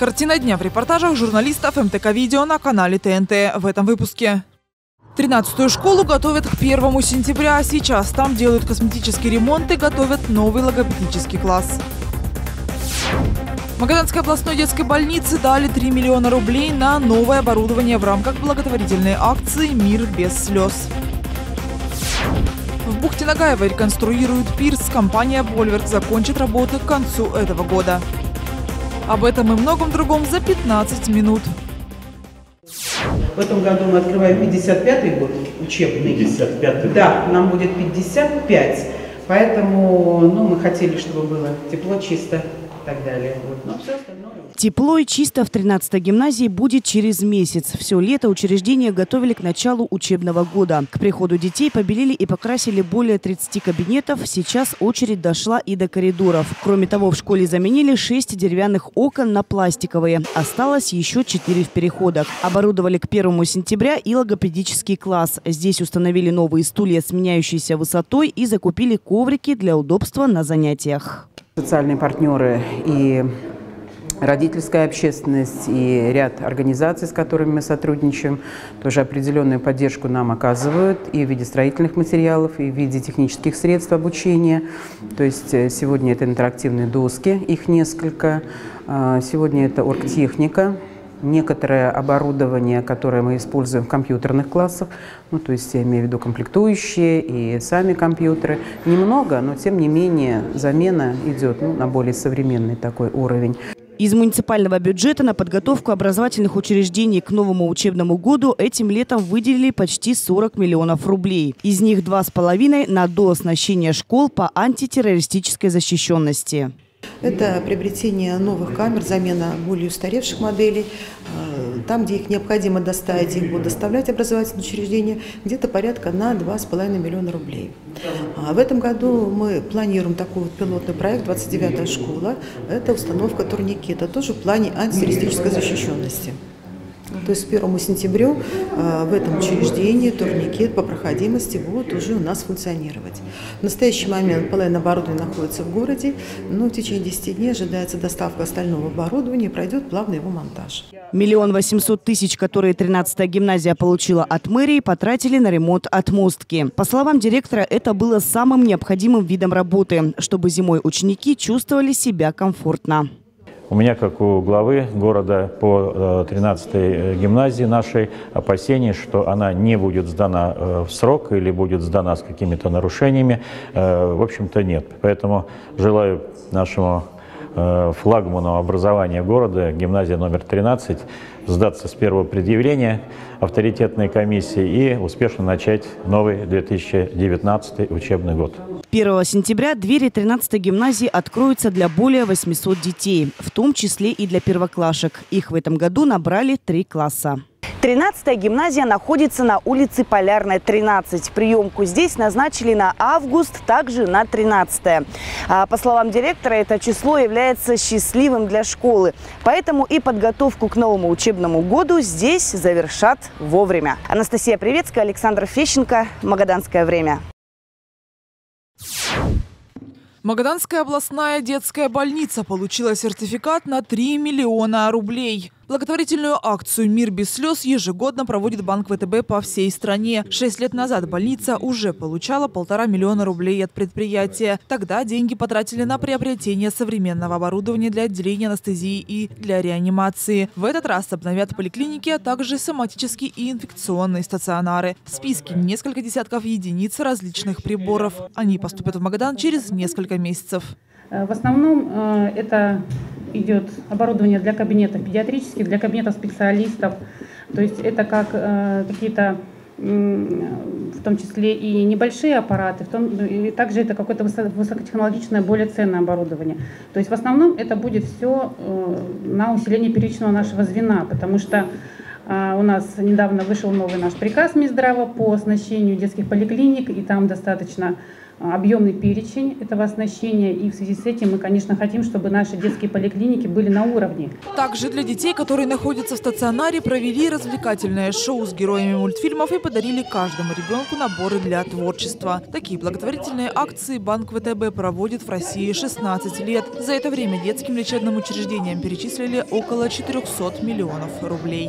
Картина дня в репортажах журналистов МТК-видео на канале ТНТ. В этом выпуске. 13-ю школу готовят к 1 сентября, а сейчас там делают косметический ремонт и готовят новый логопедический класс. Магаданской областной детской больнице дали 3 миллиона рублей на новое оборудование в рамках благотворительной акции «Мир без слез». В бухте Нагаева реконструируют пирс. Компания «Больверк» закончит работы к концу этого года. Об этом и многом другом за 15 минут. В этом году мы открываем 55-й год учебный. 55-й? Да, нам будет 55. Поэтому мы хотели, чтобы было тепло, чисто и так далее. Но все остальное... Тепло и чисто в 13-й гимназии будет через месяц. Все лето учреждение готовили к началу учебного года. К приходу детей побелили и покрасили более 30 кабинетов. Сейчас очередь дошла и до коридоров. Кроме того, в школе заменили 6 деревянных окон на пластиковые. Осталось еще 4 в переходах. Оборудовали к 1 сентября и логопедический класс. Здесь установили новые стулья с меняющейся высотой и закупили коврики для удобства на занятиях. Социальные партнеры и родительская общественность и ряд организаций, с которыми мы сотрудничаем, тоже определенную поддержку нам оказывают и в виде строительных материалов, и в виде технических средств обучения. То есть сегодня это интерактивные доски, их несколько. Сегодня это оргтехника, некоторое оборудование, которое мы используем в компьютерных классах. То есть я имею в виду комплектующие и сами компьютеры. Немного, но тем не менее замена идет на более современный такой уровень. Из муниципального бюджета на подготовку образовательных учреждений к новому учебному году этим летом выделили почти 40 миллионов рублей. Из них 2,5 на дооснащение школ по антитеррористической защищенности. Это приобретение новых камер, замена более устаревших моделей. Там, где их необходимо доставить, их будут доставлять образовательные учреждения, где-то порядка на 2,5 миллиона рублей. В этом году мы планируем такой пилотный проект «29-я школа». Это установка турникета, тоже в плане антитеррористической защищенности. То есть к 1 сентября в этом учреждении турникет по проходимости будет уже у нас функционировать. В настоящий момент половина оборудования находится в городе, но в течение 10 дней ожидается доставка остального оборудования и пройдет плавный его монтаж. 1 800 000, которые 13-я гимназия получила от мэрии, потратили на ремонт отмостки. По словам директора, это было самым необходимым видом работы, чтобы зимой ученики чувствовали себя комфортно. У меня, как у главы города, по 13-й гимназии нашей опасений, что она не будет сдана в срок или будет сдана с какими-то нарушениями, в общем-то нет. Поэтому желаю нашему флагману образования города, гимназия номер 13, сдаться с первого предъявления авторитетной комиссии и успешно начать новый 2019 учебный год. 1 сентября двери 13-й гимназии откроются для более 800 детей, в том числе и для первоклашек. Их в этом году набрали 3 класса. 13-я гимназия находится на улице Полярная, 13. Приемку здесь назначили на август, также на 13-е. По словам директора, это число является счастливым для школы. Поэтому и подготовку к новому учебному году здесь завершат вовремя. Анастасия Привецкая, Александр Фещенко. Магаданское время. Магаданская областная детская больница получила сертификат на 3 миллиона рублей. Благотворительную акцию «Мир без слез» ежегодно проводит Банк ВТБ по всей стране. 6 лет назад больница уже получала 1,5 миллиона рублей от предприятия. Тогда деньги потратили на приобретение современного оборудования для отделения анестезии и для реанимации. В этот раз обновят поликлиники, а также соматические и инфекционные стационары. В списке несколько десятков единиц различных приборов. Они поступят в Магадан через несколько месяцев. В основном это идет оборудование для кабинетов педиатрических, для кабинетов специалистов. То есть это как какие-то, в том числе и небольшие аппараты, и также это какое-то высокотехнологичное, более ценное оборудование. То есть в основном это будет все на усиление первичного нашего звена, потому что у нас недавно вышел новый наш приказ Минздрава по оснащению детских поликлиник, и там достаточно объемный перечень этого оснащения. И в связи с этим мы, конечно, хотим, чтобы наши детские поликлиники были на уровне. Также для детей, которые находятся в стационаре, провели развлекательное шоу с героями мультфильмов и подарили каждому ребенку наборы для творчества. Такие благотворительные акции Банк ВТБ проводит в России 16 лет. За это время детским лечебным учреждениям перечислили около 400 миллионов рублей.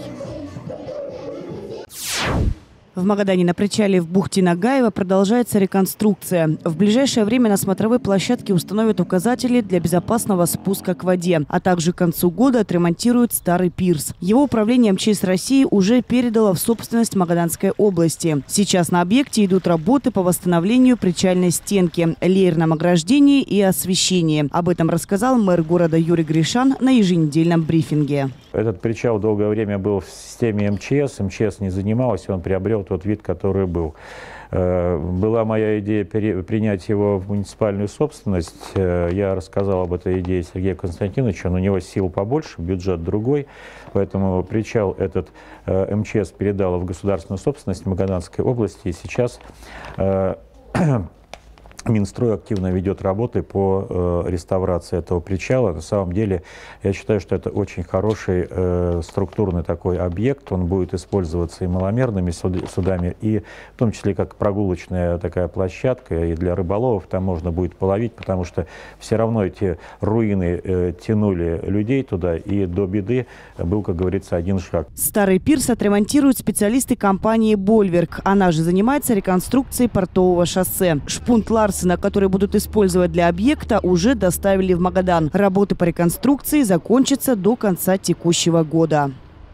В Магадане на причале в бухте Нагаева продолжается реконструкция. В ближайшее время на смотровой площадке установят указатели для безопасного спуска к воде, а также к концу года отремонтируют старый пирс. Его управление МЧС России уже передало в собственность Магаданской области. Сейчас на объекте идут работы по восстановлению причальной стенки, леерном ограждении и освещении. Об этом рассказал мэр города Юрий Гришан на еженедельном брифинге. Этот причал долгое время был в системе МЧС. МЧС не занимался, он приобрел тот вид, который был. Была моя идея принять его в муниципальную собственность. Я рассказал об этой идее Сергею Константиновичу, но у него сил побольше, бюджет другой. Поэтому причал этот МЧС передала в государственную собственность Магаданской области. И сейчас Минстрой активно ведет работы по реставрации этого причала. На самом деле, я считаю, что это очень хороший структурный такой объект. Он будет использоваться и маломерными судами, и в том числе как прогулочная такая площадка. И для рыболовов там можно будет половить, потому что все равно эти руины тянули людей туда, и до беды был, как говорится, один шаг. Старый пирс отремонтируют специалисты компании «Больверк». Она же занимается реконструкцией портового шоссе. Шпунт Ларсена, который будут использовать для объекта, уже доставили в Магадан. Работы по реконструкции закончатся до конца текущего года.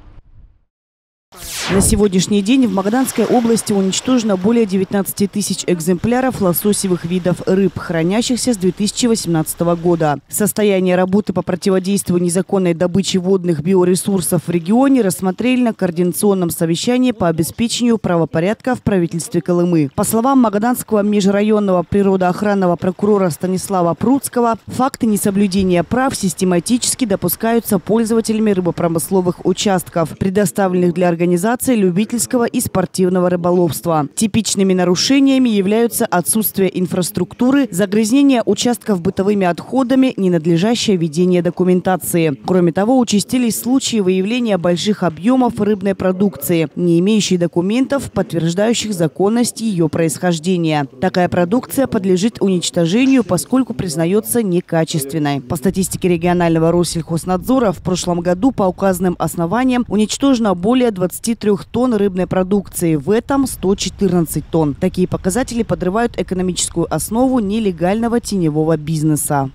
На сегодняшний день в Магаданской области уничтожено более 19 тысяч экземпляров лососевых видов рыб, хранящихся с 2018 года. Состояние работы по противодействию незаконной добыче водных биоресурсов в регионе рассмотрели на координационном совещании по обеспечению правопорядка в правительстве Колымы. По словам магаданского межрайонного природоохранного прокурора Станислава Пруцкого, факты несоблюдения прав систематически допускаются пользователями рыбопромысловых участков, предоставленных для организации любительского и спортивного рыболовства. Типичными нарушениями являются отсутствие инфраструктуры, загрязнение участков бытовыми отходами, ненадлежащее ведение документации. Кроме того, участились случаи выявления больших объемов рыбной продукции, не имеющей документов, подтверждающих законность ее происхождения. Такая продукция подлежит уничтожению, поскольку признается некачественной. По статистике регионального Россельхознадзора, в прошлом году по указанным основаниям уничтожено более 23 тонн рыбной продукции, в этом 114 тонн. Такие показатели подрывают экономическую основу нелегального теневого бизнеса.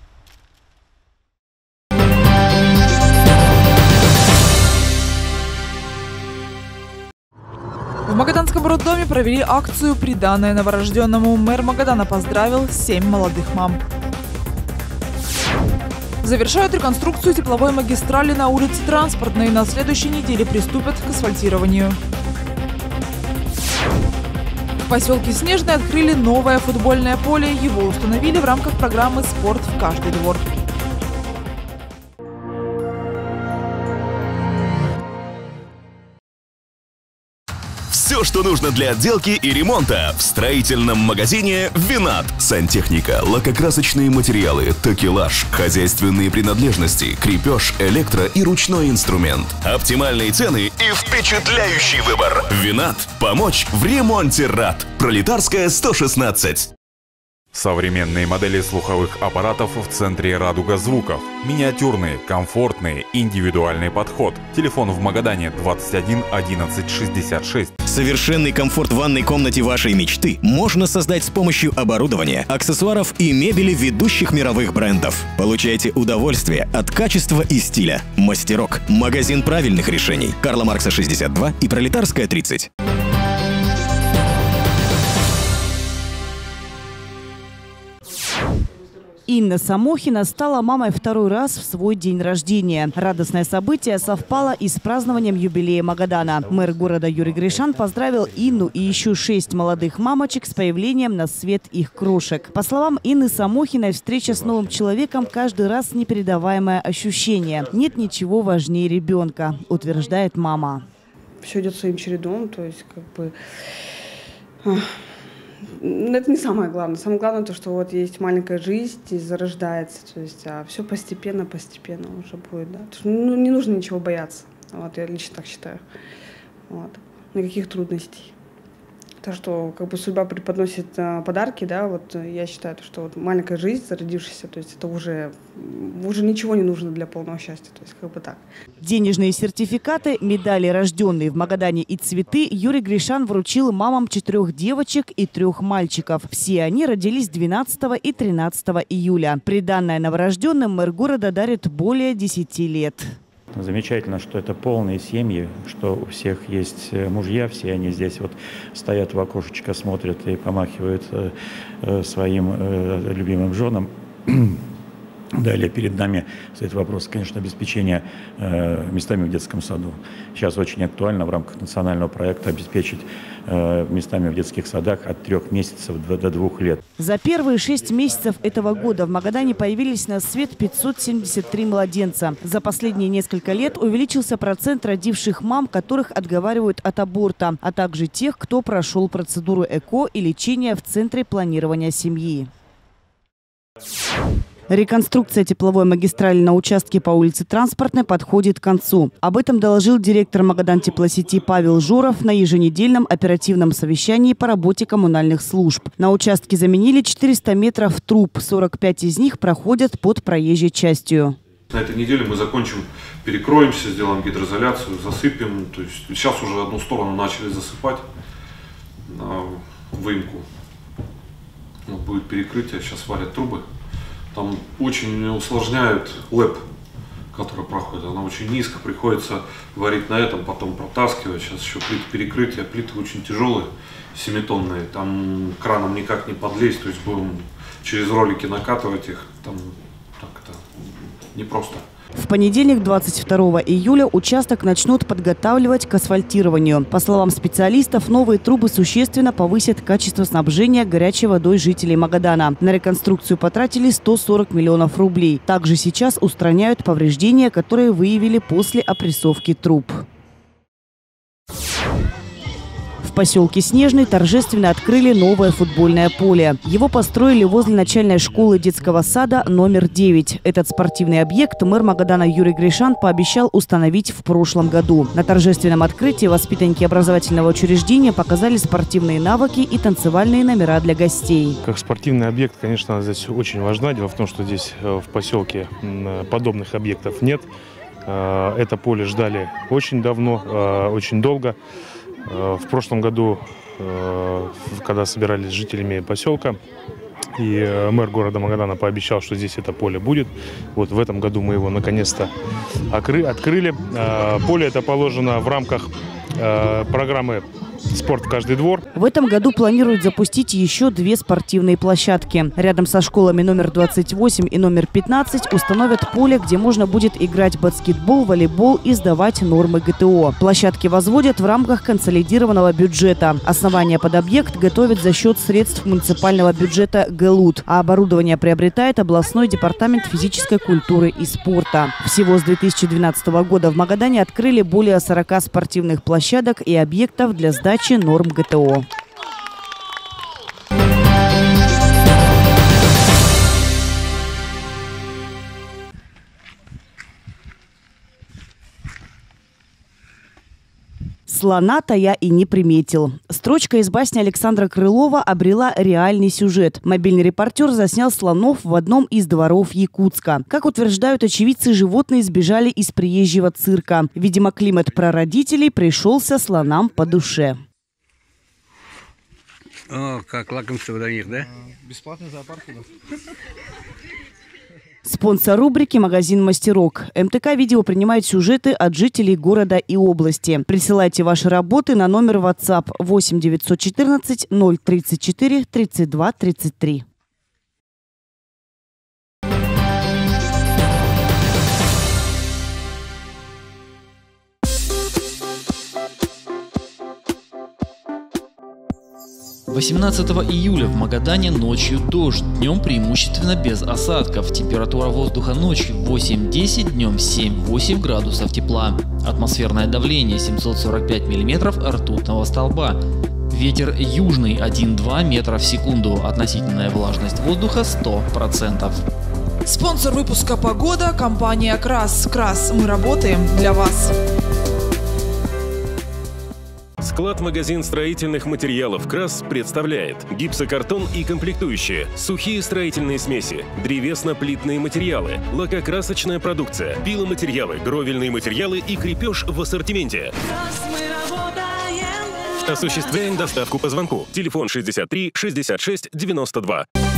В Магаданском роддоме провели акцию «Приданное новорожденному». Мэр Магадана поздравил 7 молодых мам. Завершают реконструкцию тепловой магистрали на улице Транспортной. На следующей неделе приступят к асфальтированию. В поселке Снежный открыли новое футбольное поле. Его установили в рамках программы «Спорт в каждый двор». Все, что нужно для отделки и ремонта в строительном магазине «Винат». Сантехника, лакокрасочные материалы, такелаж, хозяйственные принадлежности, крепеж, электро и ручной инструмент. Оптимальные цены и впечатляющий выбор. «Винат». Помочь в ремонте рад. Пролетарская, 116. Современные модели слуховых аппаратов в центре «Радуга звуков». Миниатюрные, комфортные, индивидуальный подход. Телефон в Магадане 21 11 66. Совершенный комфорт в ванной комнате вашей мечты можно создать с помощью оборудования, аксессуаров и мебели ведущих мировых брендов. Получайте удовольствие от качества и стиля. Мастерок. Магазин правильных решений. Карла Маркса 62 и Пролетарская 30. Инна Самохина стала мамой второй раз в свой день рождения. Радостное событие совпало и с празднованием юбилея Магадана. Мэр города Юрий Гришан поздравил Инну и еще 6 молодых мамочек с появлением на свет их крошек. По словам Инны Самохиной, встреча с новым человеком каждый раз непередаваемое ощущение. Нет ничего важнее ребенка, утверждает мама. Все идет своим чередом, то есть как бы... Это не самое главное. Самое главное то, что вот есть маленькая жизнь и зарождается, то есть, а все постепенно уже будет, да. Ну, не нужно ничего бояться. Вот, я лично так считаю. Вот. Никаких трудностей. То, что как бы судьба преподносит подарки, да, вот я считаю, что вот маленькая жизнь, зародившаяся, то есть это уже ничего не нужно для полного счастья, то есть как бы так. Денежные сертификаты, медали, рожденные в Магадане, и цветы Юрий Гришан вручил мамам 4 девочек и 3 мальчиков. Все они родились 12 и 13 июля. Приданное новорожденным мэр города дарит более 10 лет. Замечательно, что это полные семьи, что у всех есть мужья, все они здесь вот стоят в окошечко, смотрят и помахивают своим любимым женам. Далее перед нами стоит вопрос, конечно, обеспечения местами в детском саду. Сейчас очень актуально в рамках национального проекта обеспечить местами в детских садах от 3 месяцев до 2 лет. За первые 6 месяцев этого года в Магадане появились на свет 573 младенца. За последние несколько лет увеличился процент родивших мам, которых отговаривают от аборта, а также тех, кто прошел процедуру ЭКО и лечения в Центре планирования семьи. Реконструкция тепловой магистрали на участке по улице Транспортной подходит к концу. Об этом доложил директор Магадан теплосети Павел Жоров на еженедельном оперативном совещании по работе коммунальных служб. На участке заменили 400 метров труб, 45 из них проходят под проезжей частью. На этой неделе мы закончим, перекроемся, сделаем гидроизоляцию, засыпем. То есть сейчас уже одну сторону начали засыпать на выемку. Вот будет перекрытие, сейчас варят трубы. Там очень усложняют ЛЭП, который проходит. Она очень низко, приходится варить на этом, потом протаскивать. Сейчас еще плиты перекрытия, плиты очень тяжелые, 7-тонные. Там краном никак не подлезть, то есть будем через ролики накатывать их. Там так-то непросто. В понедельник, 22 июля, участок начнут подготавливать к асфальтированию. По словам специалистов, новые трубы существенно повысят качество снабжения горячей водой жителей Магадана. На реконструкцию потратили 140 миллионов рублей. Также сейчас устраняют повреждения, которые выявили после опрессовки труб. В поселке Снежный торжественно открыли новое футбольное поле. Его построили возле начальной школы детского сада номер 9. Этот спортивный объект мэр Магадана Юрий Гришан пообещал установить в прошлом году. На торжественном открытии воспитанники образовательного учреждения показали спортивные навыки и танцевальные номера для гостей. Как спортивный объект, конечно, она здесь очень важна. Дело в том, что здесь в поселке подобных объектов нет. Это поле ждали очень давно, очень долго. В прошлом году, когда собирались с жителями поселка, и мэр города Магадана пообещал, что здесь это поле будет. Вот в этом году мы его наконец-то открыли. Поле это положено в рамках программы «Спорт в каждый двор». В этом году планируют запустить еще 2 спортивные площадки. Рядом со школами номер 28 и номер 15 установят поле, где можно будет играть в баскетбол, волейбол и сдавать нормы ГТО. Площадки возводят в рамках консолидированного бюджета. Основание под объект готовят за счет средств муниципального бюджета ГЛУД, а оборудование приобретает областной департамент физической культуры и спорта. Всего с 2012 года в Магадане открыли более 40 спортивных площадок и объектов для сдачи норм ГТО. «Слона-то я и не приметил». Строчка из басни Александра Крылова обрела реальный сюжет. Мобильный репортер заснял слонов в одном из дворов Якутска. Как утверждают очевидцы, животные сбежали из приезжего цирка. Видимо, климат прародителей пришелся слонам по душе. О, как лакомство для них, да? Бесплатный зоопарк у нас. Спонсор рубрики – магазин «Мастерок». МТК «Видео» принимает сюжеты от жителей города и области. Присылайте ваши работы на номер WhatsApp 8 914 034 32 33. – 18 июля в Магадане ночью дождь, днем преимущественно без осадков. Температура воздуха ночью 8-10, днем 7-8 градусов тепла. Атмосферное давление 745 мм ртутного столба. Ветер южный 1-2 метра в секунду. Относительная влажность воздуха 100%. Спонсор выпуска «Погода» – компания «Крас». «Крас». Мы работаем для вас. Склад-магазин строительных материалов «Крас» представляет гипсокартон и комплектующие, сухие строительные смеси, древесно-плитные материалы, лакокрасочная продукция, пиломатериалы, гровельные материалы и крепеж в ассортименте. Осуществляем доставку по звонку. Телефон 63 66 92.